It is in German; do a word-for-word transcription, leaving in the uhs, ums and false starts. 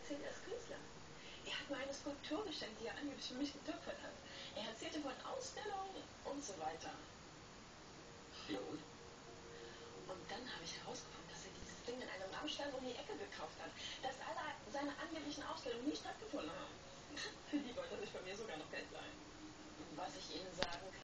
erzählt, er ist Künstler. Er hat mir eine Skulptur geschenkt, die er angeblich für mich getöpfert hat. Er erzählte von Ausstellungen und so weiter. Ja, und? Und dann habe ich herausgefunden, dass er dieses Ding in einem Amtsstand um die Ecke gekauft hat. Dass alle seine angeblichen Ausstellungen nie stattgefunden haben. Für die wollte er sich bei mir sogar noch Geld leihen. Was ich Ihnen sagen kann.